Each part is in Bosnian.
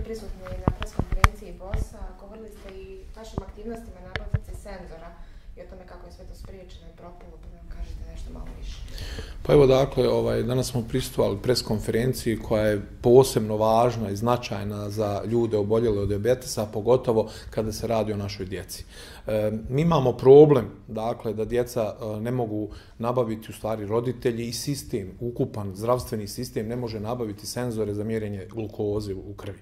prisutni na preskonferenciji BOS-a, govorili ste i vašim aktivnostima nabavci senzora i o tome kako je sve to spriječeno i propalo, pa da nam kažete nešto malo više. Pa evo dakle, danas smo prisustvovali preskonferenciji koja je posebno važna i značajna za ljude oboljele od dijabetesa, pogotovo kada se radi o našoj djeci. Mi imamo problem, dakle, da djeca ne mogu nabaviti, u stvari roditelji i sistem, ukupan zdravstveni sistem ne može nabaviti senzore za mjerenje glukoze u krvi.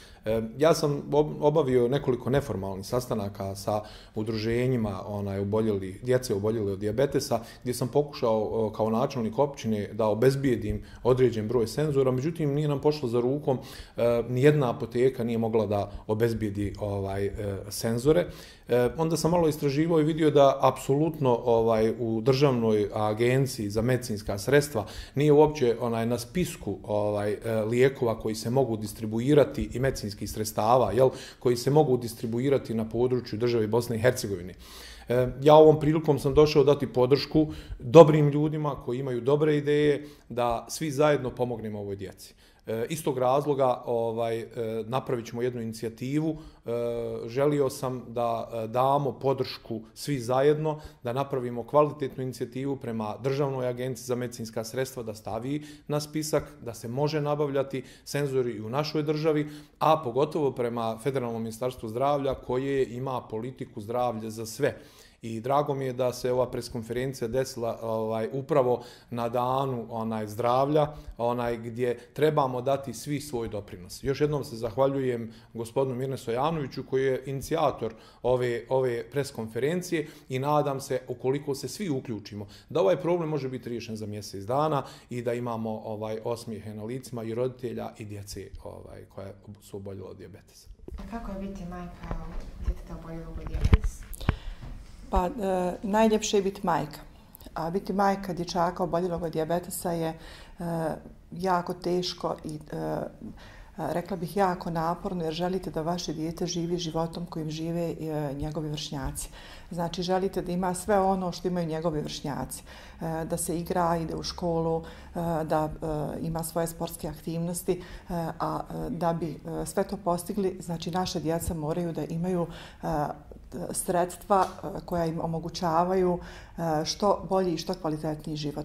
Ja sam obavio nekoliko neformalnih sastanaka sa udruženjima djece oboljele od dijabetesa, gdje sam pokušao kao načelnik općine da obezbijedim određen broj senzora, međutim nije nam pošlo za rukom, nijedna apoteka nije mogla da obezbijedi senzore. Onda sam malo istraživao i vidio da apsolutno u Državnoj agenciji za medicinska sredstva nije uopće na spisku lijekova koji se mogu distribuirati i medicinskih sredstava, koji se mogu distribuirati na području države Bosne i Hercegovine. Ja ovom prilikom sam došao dati podršku dobrim ljudima koji imaju dobre ideje da svi zajedno pomognemo ovoj djeci. Iz tog razloga napravit ćemo jednu inicijativu. Želio sam da damo podršku svi zajedno, da napravimo kvalitetnu inicijativu prema Državnoj agenciji za medicinska sredstva, da stavi na spisak, da se može nabavljati senzori i u našoj državi, a pogotovo prema Federalnom ministarstvu zdravlja koje ima politiku zdravlja za sve. I drago mi je da se ova preskonferencija desila upravo na danu zdravlja, gdje trebamo dati svi svoj doprinos. Još jednom se zahvaljujem gospodinu Mirne Stojanoviću koji je inicijator ove preskonferencije i nadam se, ukoliko se svi uključimo, da ovaj problem može biti riješen za mjesec dana i da imamo osmijehe na licima i roditelja i djece koja su oboljela od dijabetesa. Kako je biti majka djeteta oboljelog od dijabetesa? Pa najljepše je biti majka. A biti majka dječaka oboljelog od dijabetesa je jako teško i rekla bih jako naporno, jer želite da vaše dijete živi životom kojim žive njegovi vršnjaci. Znači želite da ima sve ono što imaju njegovi vršnjaci. Da se igra, ide u školu, da ima svoje sportske aktivnosti, a da bi sve to postigli, znači naša djeca moraju da imaju sredstva koja im omogućavaju što bolji i što kvalitetniji život.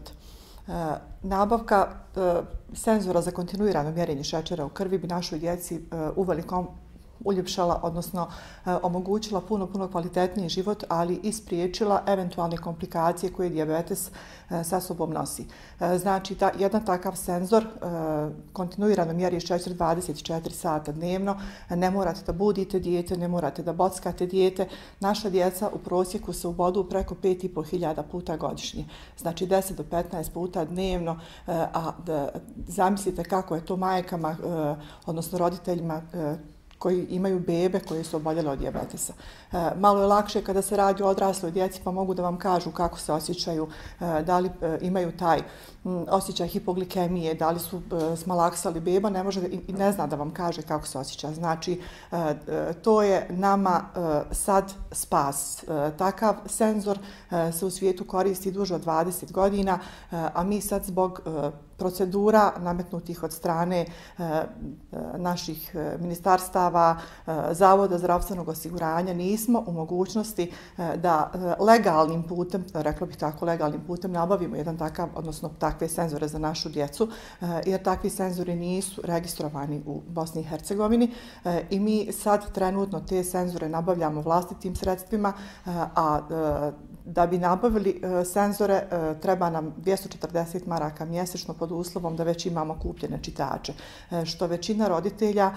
Nabavka senzora za kontinuirano mjerenje šećera u krvi bi našoj djeci uveliko uljepšala, odnosno omogućila puno kvalitetniji život, ali i spriječila eventualne komplikacije koje dijabetes sa sobom nosi. Znači, jedan takav senzor kontinuirano mjeri šećer 24 sata dnevno, ne morate da budite dijete, ne morate da bockate dijete. Naša djeca u prosjeku se ubodu preko 5.500 puta godišnje, znači 10 do 15 puta dnevno, a zamislite kako je to majkama, odnosno roditeljima koji imaju bebe koje su oboljele od dijabetesa. Malo je lakše kada se radi o odrasloj djeci, pa mogu da vam kažu kako se osjećaju, da li imaju taj osjećaj hipoglikemije, da li su smalaksali, beba ne može i ne zna da vam kaže kako se osjeća. Znači, to je nama sad spas. Takav senzor se u svijetu koristi duže od 20 godina, a mi sad zbog procedura nametnutih od strane naših ministarstava, Zavoda zdravstvenog osiguranja nismo u mogućnosti da legalnim putem, rekla bih tako, legalnim putem nabavimo jedan takav, odnosno takve senzore za našu djecu, jer takvi senzori nisu registrovani u Bosni i Hercegovini i mi sad trenutno te senzore nabavljamo vlastitim sredstvima, a da bi nabavili senzore treba nam 240 maraka mjesečno pod uslovom da već imamo kupljene čitače, što većina roditelja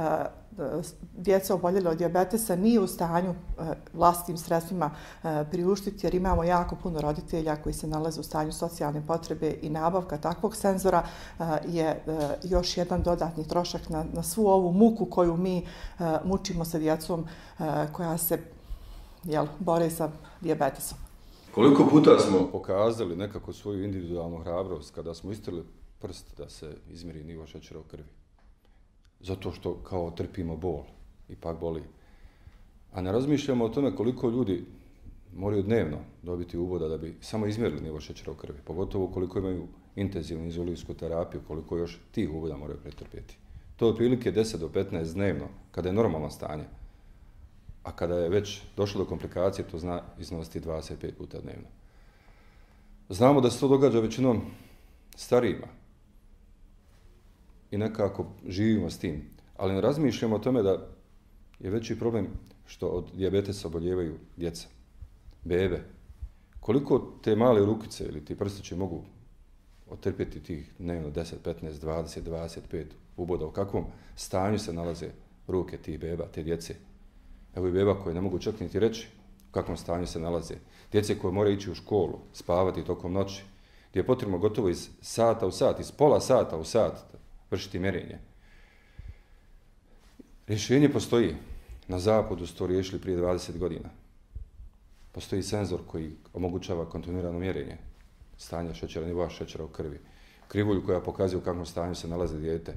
djeca oboljele od dijabetesa nije u stanju vlastitim sredstvima priuštiti, jer imamo jako puno roditelja koji se nalaze u stanju socijalne potrebe i nabavka takvog senzora je još jedan dodatni trošak na svu ovu muku koju mi mučimo sa djecom koja se bore sa dijabetesom. Koliko puta smo pokazali nekako svoju individualnu hrabrost kada smo istrli prst da se izmjeri nivo šećera u krvi? Zato što kao trpimo bol, ipak boli. A ne razmišljamo o tome koliko ljudi moraju dnevno dobiti uvoda da bi samo izmjerili nivo šećera u krvi, pogotovo koliko imaju intenzivnu inzulinsku terapiju, koliko još tih uvoda moraju pretrpjeti. To je otprilike 10 do 15 dnevno, kada je normalno stanje. A kada je već došlo do komplikacije, to zna iznositi 25 puta dnevno. Znamo da se to događa većinom starijima. I nekako živimo s tim. Ali ne razmišljamo o tome da je veći problem što od dijabetesa oboljevaju djeca, bebe. Koliko te male rukice ili ti prstići mogu otrpjeti tih dnevno 10, 15, 20, 25 uboda, u kakvom stanju se nalaze ruke tih beba, te djece. Evo i beba koje ne mogu čak niti reći u kakvom stanju se nalaze. Djece koje moraju ići u školu, spavati tokom noći, gdje je potrebno gotovo iz sata u sat, iz pola sata u sat vršiti mjerenje. Rješenje postoji. Na zapadu su to riješili prije 20 godina. Postoji senzor koji omogućava kontinuirano mjerenje stanja šećera, nivoa šećera u krvi. Krivulju koja pokazuje u kakvom stanju se nalaze dijete.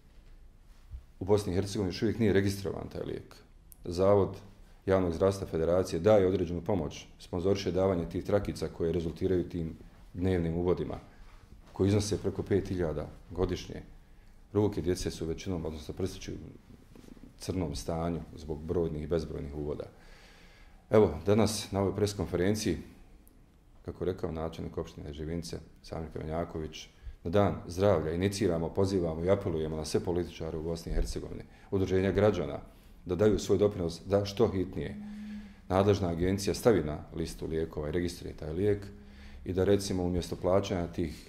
U Bosni i Hercegovini još uvijek nije registrovan taj lijek. Zavod javnog zdravstva federacije daje određenu pomoć, sponzoriše davanje tih trakica koje rezultiraju tim dnevnim uvodima, koji iznose preko 5000 godišnje. Ruke djece su većinom, odnosno prstići u crnom stanju zbog brojnih i bezbrojnih uvoda. Evo, danas na ovoj preskonferenciji, kako je rekao načelnik opštine Živince, Samir Kamenjaković, na dan zdravlja iniciramo, pozivamo i apelujemo na sve političare u Bosni i Hercegovini, udruženja građana, da daju svoj doprinos da što hitnije nadležna agencija stavi na listu lijekova i registruje taj lijek i da recimo umjesto plaćanja tih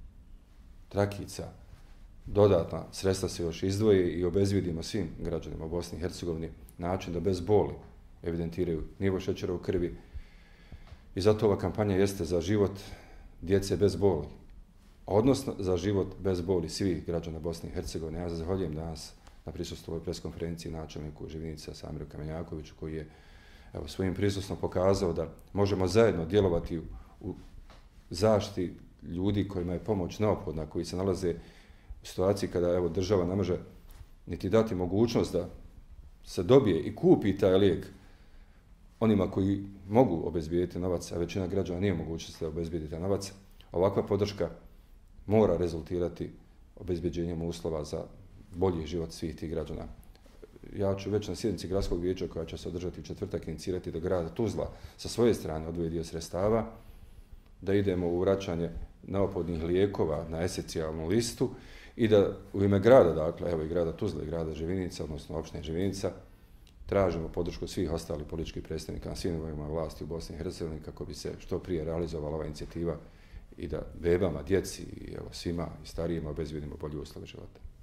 trakica dodatna sredstva se još izdvoje i obezvidimo svim građanima u Bosni i Hercegovini način da bez boli evidentiraju nivo šećera u krvi. I zato ova kampanja jeste za život djece bez boli, odnosno za život bez boli svih građana Bosne i Hercegovine. Ja zahvaljujem danas na prisustvu ovoj preskonferenciji načelniku Živinica Samiru Kamenjakoviću, koji je svojim prisustvom pokazao da možemo zajedno djelovati u zaštiti ljudi kojima je pomoć neophodna, koji se nalaze u situaciji kada država ne može niti dati mogućnost da se dobije i kupi taj lijek onima koji mogu obezbijediti novac, a većina građana nije mogućnost da obezbijedi taj novac. Ovakva podrška mora rezultirati obezbeđenjem uslova za bolji život svih tih građana. Ja ću već na sjednici gradskog vijeća koja će se održati u četvrtak inicirati da grad Tuzla sa svoje strane odvoji dio sredstava, da idemo u vraćanje neophodnih lijekova na esencijalnu listu i da u ime grada, dakle, evo i grada Tuzla i grada Živinica, odnosno opštine Živinica, tražimo podršku svih ostalih političkih predstavnika na svim nivoima vlasti u Bosni i Hercegovini kako bi se što prije realizovala ova inicijativa i da bebama, djeci i svima i starijima obezbijedimo bolje uslove života.